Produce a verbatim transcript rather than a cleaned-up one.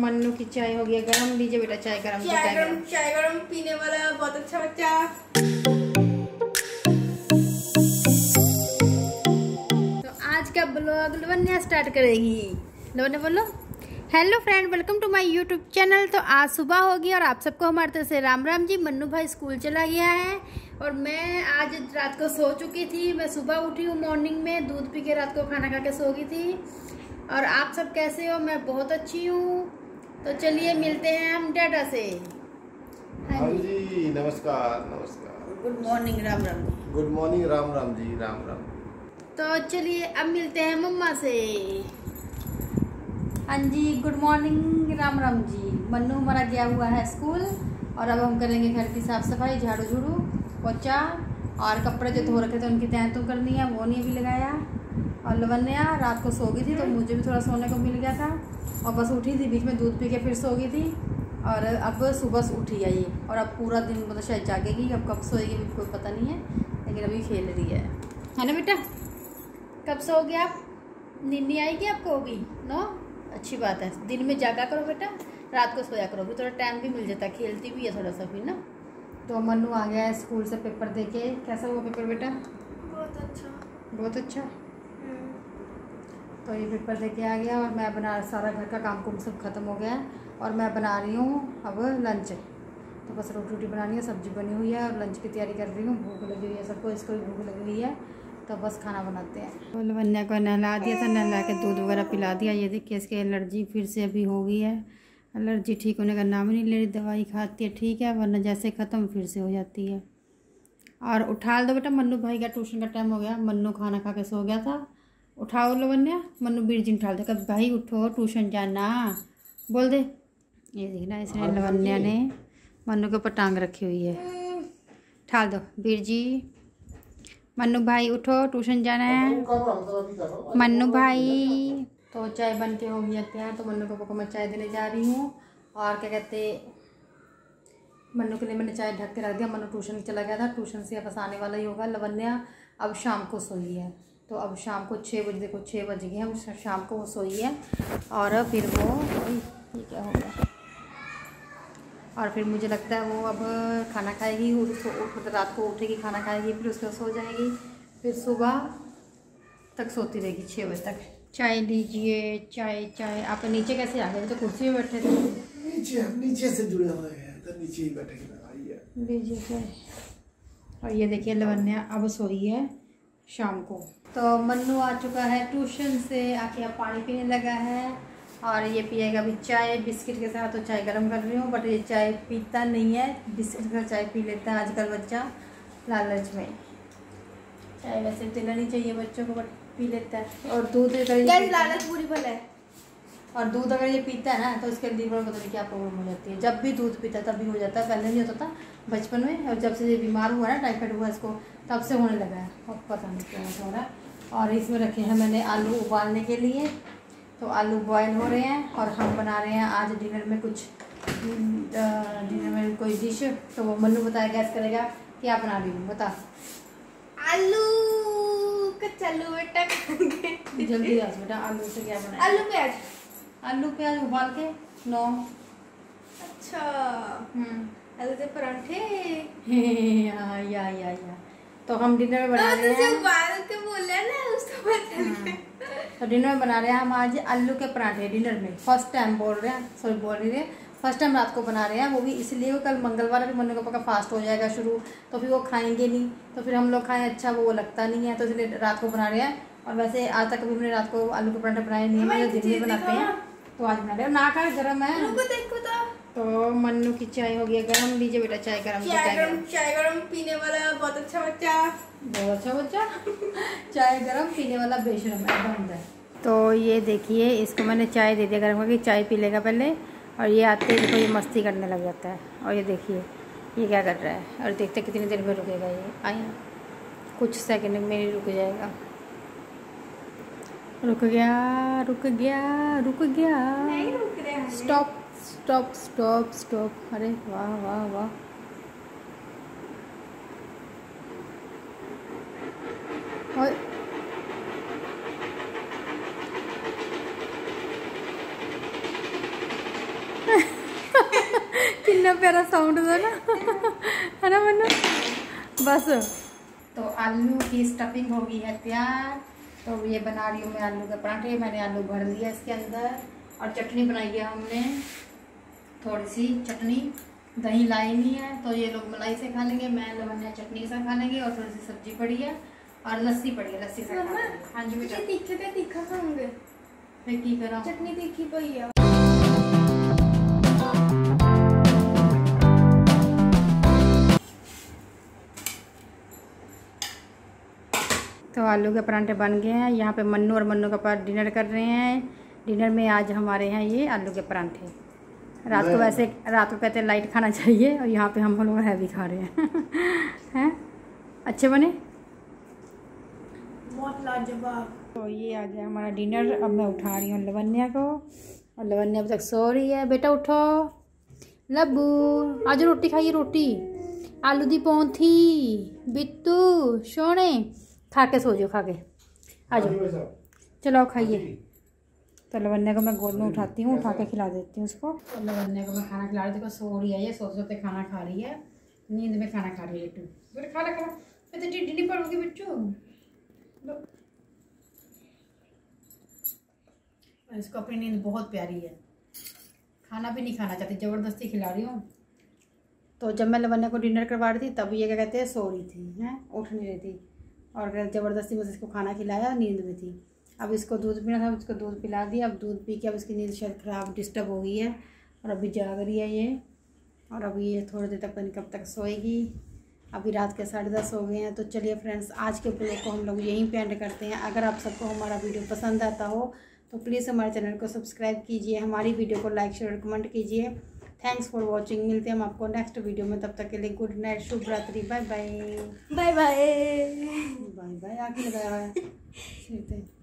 मन्नू की चाय हो गया गरम। लीजिए बेटा चाय गरम। चाय गरम चाय गरम पीने वाला बहुत अच्छा बच्चा। तो आज का ब्लॉग लवन्या स्टार्ट करेगी। लवन्या बोलो hello friend, welcome to my YouTube channel. तो आज सुबह होगी और आप सबको हमारे तरफ से राम राम जी। मन्नू भाई स्कूल चला गया है और मैं आज रात को सो चुकी थी। मैं सुबह उठी हूँ मॉर्निंग में, दूध पी के रात को खाना खा के सो गई थी। और आप सब कैसे हो? मैं बहुत अच्छी हूँ। तो चलिए मिलते हैं हम डाटा से। हाँ जी, नमस्कार नमस्कार। Good morning Ram Ram ji. Good morning Ram Ram ji. Ram Ram. तो चलिए अब मिलते हैं मम्मा से। हाँ जी, गुड मॉर्निंग राम राम जी। मन्नू हमारा गया हुआ है स्कूल और अब हम करेंगे घर की साफ सफाई, झाड़ू झूड़ू पोछा और कपड़े जो धो रखे थे उनकी तय तो करनी है, वो नहीं अभी लगाया। और लवन्या रात को सो गई थी तो मुझे भी थोड़ा सोने को मिल गया था और बस उठी थी, बीच में दूध पी के फिर सो गई थी। और अब सुबह से उठी है ये और अब पूरा दिन मतलब शायद जागेगी। अब कब सोएगी भी कोई पता नहीं है, लेकिन अभी खेल रही है है ना बेटा? कब सोओगे आप? नींद नहीं आएगी आपको अभी? नो, अच्छी बात है। दिन में जागा करो बेटा, रात को सोया करो, फिर थोड़ा टाइम भी मिल जाता है, खेलती भी है थोड़ा सा भी ना। तो मन्नू आ गया है स्कूल से पेपर दे के। कैसा हुआ पेपर बेटा? बहुत अच्छा बहुत अच्छा। तो ये पेपर दे के आ गया और मैं बना, सारा घर का काम कुम सब खत्म हो गया और मैं बना रही हूँ अब लंच। तो बस रोटी रोटी बनानी है, सब्जी बनी हुई है और लंच की तैयारी कर रही हूँ। भूख लगी हुई है सबको, इसको भी भूख लगी हुई है, तो बस खाना बनाते हैं। तो लवन्या को नहला दिया था, नहला के दूध वगैरह पिला दिया। ये देखिए इसकी एलर्जी फिर से अभी हो गई है। एलर्जी ठीक होने का नाम ही नहीं ले रही। दवाई खाती है ठीक है, वरना जैसे ख़त्म फिर से हो जाती है। और उठा दो बेटा, मन्नू भाई का ट्यूशन का टाइम हो गया। मन्नू खाना खा के सो गया था। उठाओ लवन्या, मन्नू बीरजी उठा दे, कब भाई उठो ट्यूशन जाना बोल दे। ये देखना इसने लवन्या ने मन्नू के ऊपर टांग रखी हुई है। उठा दो बीरजी। मन्नू भाई उठो, ट्यूशन जाना है मन्नू भाई। तो चाय बन के हो गया तैयार। तो मन्नू को को मैं चाय देने जा रही हूँ। और क्या कहते, मन्नू के लिए मैंने चाय ढक के रख दिया। मन्नू ट्यूशन चला गया था, ट्यूशन से बस आने वाला ही होगा। लवन्या अब शाम को सोई है, तो अब शाम को छः बजे, देखो छः बज गए हैं, शाम को वो सोई है। और फिर वो ये क्या हो गया, और फिर मुझे लगता है वो अब खाना खाएगी, उसको उठ रात को उठेगी, खाना खाएगी, फिर उसके बाद सो जाएगी, फिर सुबह तक सोती रहेगी छः बजे तक। चाय लीजिए, चाय चाय। आप नीचे कैसे आ गए? तो कुर्सी में बैठे थे। नीचे हम नीचे से जुड़े हुए हैं, तो नीचे ही बैठे आइए लीजिए चाय। और ये देखिए लवन्या अब सोई है शाम को। तो मन्नू आ चुका है ट्यूशन से, आके अब पानी पीने लगा है और ये पिएगा अभी चाय बिस्किट के साथ। तो चाय गर्म कर रही हूँ, बट ये चाय पीता नहीं है, बिस्किट का चाय पी लेता है आजकल बच्चा लालच में। चाय वैसे पीना नहीं चाहिए बच्चों को, बट पी लेता है। और दूध अगर लालच बुरी भला है। और दूध अगर ये पीता है ना तो इसके लीवर में पता नहीं क्या प्रॉब्लम हो जाती है। जब भी दूध पीता है तब भी हो जाता है, पहले नहीं होता था बचपन में। और जब से ये बीमार हुआ ना, टाइफाइड हुआ इसको, तब से होने लगा है, और पता नहीं क्या हो रहा है। और इसमें रखे हैं मैंने आलू उबालने के लिए। तो आलू बॉयल हो रहे हैं और हम बना रहे हैं आज डिनर में कुछ, डिनर में कोई डिश। तो वो मन्नू बताया गैस करेगा क्या बना रही हूँ, बता। आलू कच्चा आलू बेटा जल्दी आज बेटा, आलू से क्या बनाया? आलू प्याज। आलू प्याज उबाल के नो। अच्छा, हम्म आलू के परांठे। या या या या तो हम डिनर में बना रहे हैं। उबाल के बोला ना उसको बता। तो डिनर में बना रहे हैं हम आज आलू के पराठे। डिनर में फर्स्ट टाइम बोल रहे हैं, सॉरी बोल रही है, फर्स्ट टाइम रात को बना रहे हैं। वो भी इसलिए कल मंगलवार भी मन्नू का फास्ट हो जाएगा शुरू, तो फिर वो खाएंगे नहीं, तो फिर हम लोग खाएं अच्छा वो लगता नहीं है, तो इसलिए रात को बना रहे हैं। और वैसे आज तक कभी हमने रात को आलू के पराठे बनाए नहीं है, दिन में बनाते हैं, तो आज बना रहे हैं। ना खा गर्म है। देखो तो मन्नू की चाय हो गया गरम। लीजिए बेटा चाय गरम। चाय गरम चाय गरम पीने वाला बहुत अच्छा बच्चा। बहुत अच्छा बच्चा चाय गरम पीने वाला बेशरम है, बंद है। तो ये देखिए इसको मैंने चाय दे दिया गर्म करके, चाय पी लेगा पहले। और ये आते ही देखो ये मस्ती करने लग जाता है। और ये देखिए ये क्या कर रहा है, और देखते कितनी देर में रुकेगा ये। आई कुछ सेकंड में ही रुक जाएगा। रुक गया रुक गया रुक गया। नहीं रुक रहा है। Stop stop stop stop. अरे वाह वाह वाह। और कितना प्यारा साउंड था ना, है ना मन्नू। बस तो आलू की स्टफिंग हो गई है तैयार। तो ये बना रही हूँ मैं आलू के पराठे। मैंने आलू भर लिया इसके अंदर और चटनी बनाई है हमने, थोड़ी सी चटनी। दही लाई नहीं है तो ये लोग मलाई से खा लेंगे, मैं लवन्या चटनी से खा लेंगे, और थोड़ी सी सब्जी पड़ी है और लस्सी पड़ी है, लस्सी से खा लेंगे। हाँ जी बेटा। तीखे का तीखा खाऊंगे, मैं की करा चटनी तीखी पई है। तो आलू के पराठे बन गए हैं। यहाँ पे मन्नू और मन्नू का पास डिनर कर रहे हैं। डिनर में आज हमारे हैं ये आलू के पराठे। रात को वैसे रात को कहते हैं लाइट खाना चाहिए, और यहाँ पे हम लोग हैवी खा रहे हैं। हैं अच्छे बने, बहुत लाजवाब। तो ये आ गया हमारा डिनर। अब मैं उठा रही हूँ लवन्या को, और लवन्या अभी तक सो रही है। बेटा उठो, लब्बू आज रोटी खाइए, रोटी आलू दी पौंथी, बिट्टू सोने खा के सो जाओ, खा के आ जाओ, चलो खाइए। तो लवन्या को मैं गोद में उठाती हूँ, उठा के खिला देती हूँ उसको। तो लवन्या को मैं खाना खिला रही थी, सो रही है ये, सो सोते खाना खा रही है, नींद में खाना खा रही है। बिट्टू बेटा खाना खा, मैं तो टिड्डी नहीं पड़ूंगी बिट्टू। इसको अपनी नींद बहुत प्यारी है, खाना भी नहीं खाना चाहती, ज़बरदस्ती खिला रही हूँ। तो जब मैं लवन्या को डिनर करवा रही थी तब ये क्या कहते हैं सो रही थी, हैं उठ नहीं रही थी, और ज़बरदस्ती बस इसको खाना खिलाया, नींद में थी। अब इसको दूध पीना था, इसको दूध पिला दिया। अब दूध पी के अब इसकी नींद शायद ख़राब डिस्टर्ब हो गई है, और अभी जाग रही है ये। और अभी ये थोड़ी देर तक पता नहीं कब तक सोएगी। अभी रात के साढ़े दस हो गए हैं। तो चलिए फ्रेंड्स, आज के ब्लॉग को हम लोग यहीं पे एंड करते हैं। अगर आप सबको हमारा वीडियो पसंद आता हो तो प्लीज़ हमारे चैनल को सब्सक्राइब कीजिए, हमारी वीडियो को लाइक शेयर कमेंट कीजिए। Thanks for watching. मिलते हैं हम आपको नेक्स्ट वीडियो में, तब तक के लिए गुड नाइट, शुभ रात्रि, bye bye. Bye bye bye bye आके लगाया है।